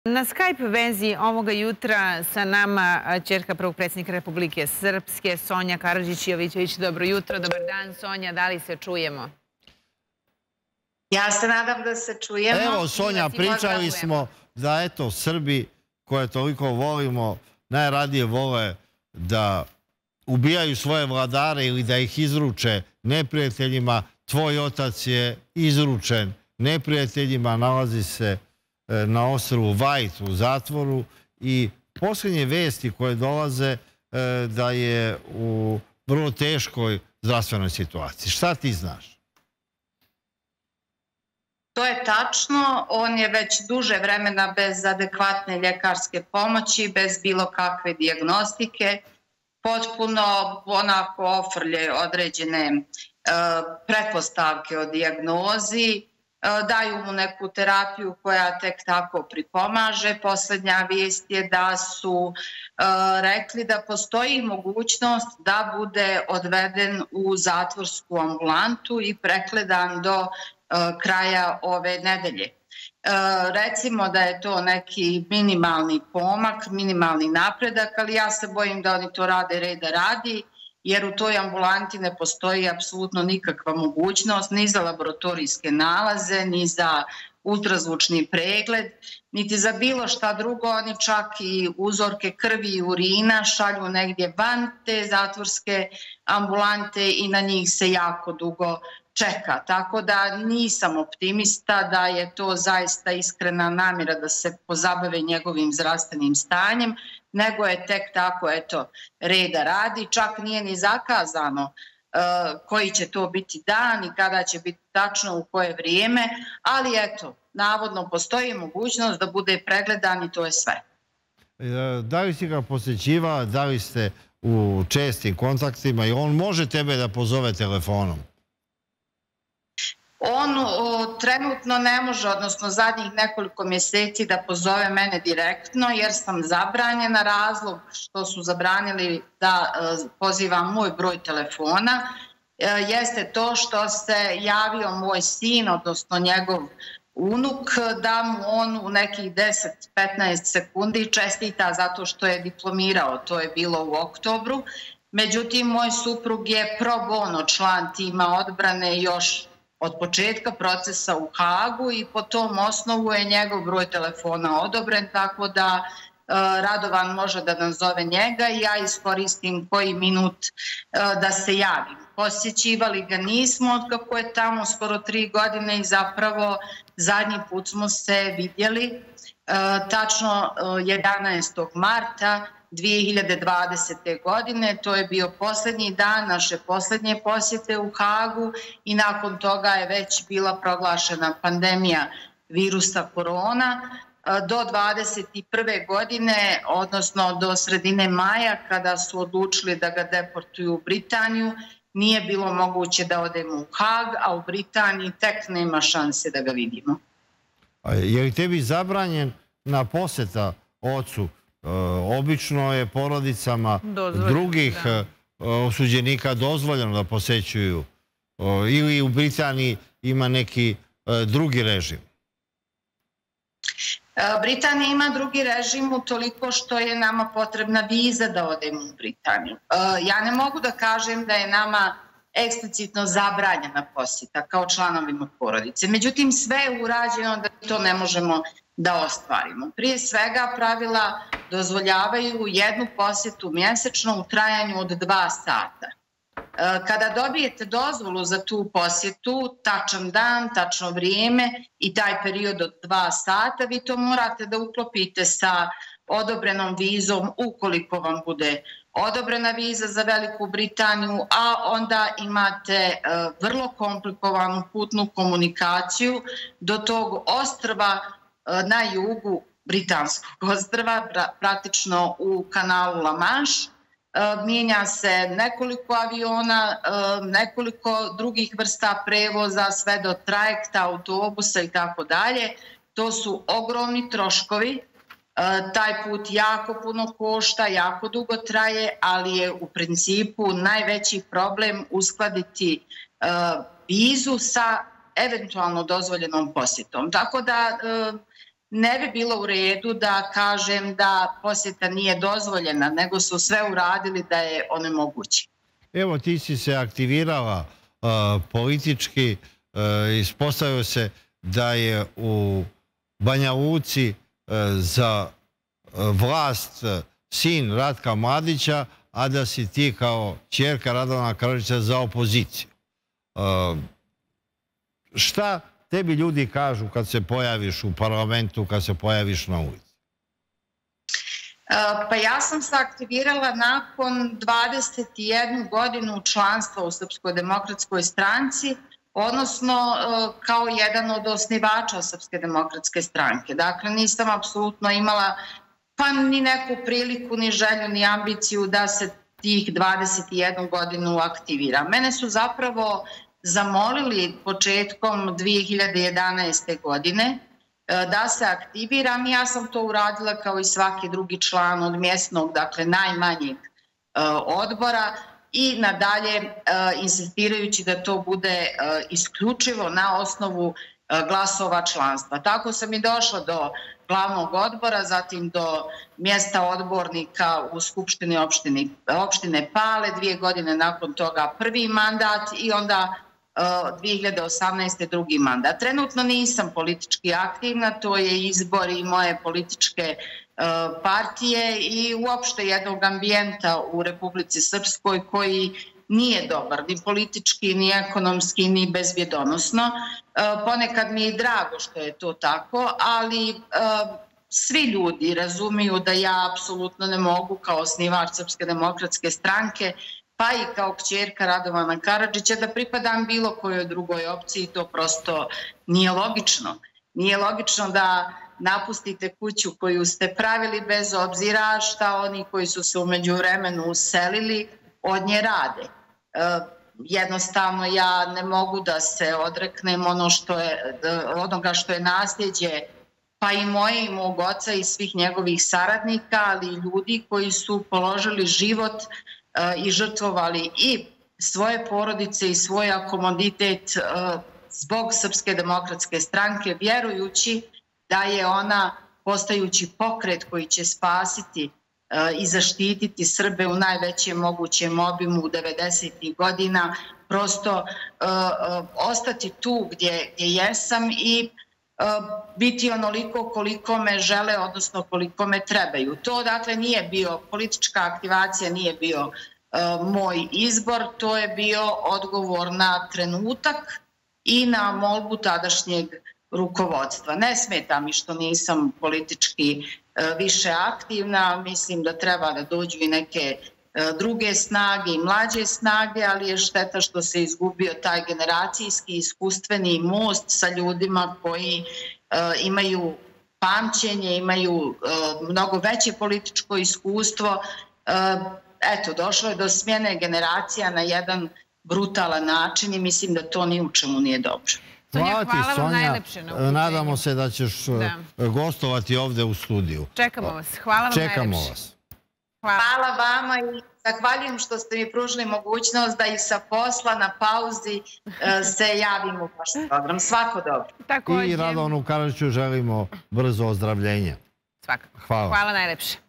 Na Skype vezi ovoga jutra sa nama ćerka prvog predsjednika Republike Srpske, Sonja Karadžić-Jovićević. Dobro jutro, dobar dan, Sonja, da li se čujemo? Ja se nadam da se čujemo. Evo, Sonja, pričali smo da, eto, Srbi koje toliko volimo, najradije vole da ubijaju svoje vladare ili da ih izruče neprijateljima. Tvoj otac je izručen neprijateljima, nalazi se na ostrvu Vajt u zatvoru i posljednje vesti koje dolaze da je u vrlo teškoj zdravstvenoj situaciji. Šta ti znaš? To je tačno. On je već duže vremena bez adekvatne ljekarske pomoći, bez bilo kakve dijagnostike. Potpuno onako ofrlje određene pretpostavke o dijagnozi. Daju mu neku terapiju koja tek tako pripomaže. Posljednja vijest je da su rekli da postoji mogućnost da bude odveden u zatvorsku ambulantu i pregledan do kraja ove nedelje. Recimo da je to neki minimalni pomak, minimalni napredak, ali ja se bojim da oni to rade reda radi, jer u toj ambulanti ne postoji apsolutno nikakva mogućnost ni za laboratorijske nalaze, ni za ultrazvučni pregled, niti za bilo šta drugo. Oni čak i uzorke krvi i urina šalju negdje van te zatvorske ambulante i na njih se jako dugo čeka. Tako da nisam optimista da je to zaista iskrena namjera da se pozabave njegovim zdravstvenim stanjem, nego je tek tako, eto, reda radi. Čak nije ni zakazano koji će to biti dan i kada će biti tačno u koje vrijeme, ali eto, navodno postoji mogućnost da bude pregledan i to je sve. Da li si ga posjećivala, da li ste u čestim kontaktima i on može tebe da pozove telefonom? On trenutno ne može, odnosno zadnjih nekoliko mjeseci da pozove mene direktno jer sam zabranjena. Razlog što su zabranili da pozivam moj broj telefona jeste to što se javio moj sin, odnosno njegov unuk, da mu on u nekih 10-15 sekundi čestita zato što je diplomirao. To je bilo u oktobru. Međutim, moj suprug je pro bono član tima odbrane još od početka procesa u Hagu i po tom osnovu je njegov broj telefona odobren, tako da Radovan može da nazove njega i ja iskoristim koji minut da se javim. Posjećivali ga nismo od kako je tamo skoro 3 godine i zapravo zadnji put smo se vidjeli tačno 11. marta 2020. godine. To je bio posljednji dan naše posljednje posjete u Hagu i nakon toga je već bila proglašena pandemija virusa korona. Do 2021. godine, odnosno do sredine maja, kada su odlučili da ga deportuju u Britaniju, nije bilo moguće da odemo u Hag, a u Britaniji tek nema šanse da ga vidimo. Je li tebi zabranjena posjeta ocu? Obično je porodicama drugih osuđenika dozvoljeno da posećuju, ili u Britaniji ima neki drugi režim? Britanija ima drugi režim utoliko što je nama potrebna viza da odemo u Britaniju. Ja ne mogu da kažem da je nama eksplicitno zabranjena posjeta kao članovima porodice. Međutim, sve je urađeno da to ne možemo da ostvarimo. Prije svega pravila dozvoljavaju jednu posjetu mjesečno u trajanju od 2 sata. Kada dobijete dozvolu za tu posjetu, tačan dan, tačno vrijeme i taj period od 2 sata, vi to morate da uklopite sa odobrenom vizom ukoliko vam bude odobrena viza za Veliku Britaniju, a onda imate vrlo komplikovanu putnu komunikaciju do tog ostrva na jugu britanskog ostrva, praktično u kanalu La Manche. Mijenja se nekoliko aviona, nekoliko drugih vrsta prevoza, sve do trajekta, autobusa i tako dalje. To su ogromni troškovi. Taj put jako puno košta, jako dugo traje, ali je u principu najveći problem uskladiti vizu sa eventualno dozvoljenom posjetom. Tako da ne bi bilo u redu da kažem da posjeta nije dozvoljena, nego su sve uradili da je onemogući. Evo, ti si se aktivirala politički, ispostavio se da je u Banja Luci za vlast sin Ratka Mladića, a da si ti kao ćerka Radovana Karadžića za opoziciju. Šta tebi ljudi kažu kad se pojaviš u parlamentu, kad se pojaviš na ulici? Pa ja sam se aktivirala nakon 21 godinu članstva u Srpskoj demokratskoj stranci, odnosno kao jedan od osnivača Srpske demokratske stranke. Dakle, nisam apsolutno imala pa ni neku priliku, ni želju, ni ambiciju da se tih 21 godinu aktivira. Mene su zapravo zamolili početkom 2011. godine da se aktiviram i ja sam to uradila kao i svaki drugi član od mjesnog, dakle najmanjeg odbora i nadalje insistirajući da to bude isključivo na osnovu glasova članstva. Tako sam i došla do glavnog odbora, zatim do mjesta odbornika u Skupštini opštine Pale, 2 godine nakon toga prvi mandat i onda 2018. drugi mandat. Trenutno nisam politički aktivna, to je izbor i moje političke partije i uopšte jednog ambijenta u Republici Srpskoj koji nije dobar, ni politički, ni ekonomski, ni bezbjedonosno. Ponekad mi je drago što je to tako, ali svi ljudi razumiju da ja apsolutno ne mogu kao osnivač Srpske demokratske stranke, pa i kao kćerka Radovana Karadžića, da pripadam bilo kojoj drugoj opciji. To prosto nije logično. Nije logično da napustite kuću koju ste pravili bez obzira šta oni koji su se u međuvremenu uselili od nje rade. Jednostavno ja ne mogu da se odreknem onoga što je nasljeđe pa i moje i mog oca i svih njegovih saradnika, ali i ljudi koji su položili život i žrtvovali i svoje porodice i svoj akomoditet zbog Srpske demokratske stranke, vjerujući da je ona, postajući pokret koji će spasiti i zaštititi Srbe u najvećem mogućem obimu 90. godina, prosto ostati tu gdje jesam i biti onoliko koliko me žele, odnosno koliko me trebaju. To dakle nije bio, politička aktivacija nije bio moj izbor, to je bio odgovor na trenutak i na molbu tadašnjeg rukovodstva. Ne smeta mi što nisam politički više aktivna, mislim da treba da dođu i neke druge snage i mlađe snage, ali je šteta što se izgubio taj generacijski iskustveni most sa ljudima koji imaju pamćenje, imaju mnogo veće političko iskustvo. Eto, došlo je do smjene generacija na jedan brutalan način i mislim da to ni u čemu nije dobro. Hvala ti, Sonja. Nadamo se da ćeš gostovati ovdje u studiju. Čekamo vas. Hvala vam najlepše. Čekamo vas. Hvala vama i zahvaljujem što ste mi pružili mogućnost da i sa posla na pauzi se javim u vaš program. Svako dobro. I Radovanu Karadžiću želimo brzo ozdravljenje. Svakako. Hvala najlepše.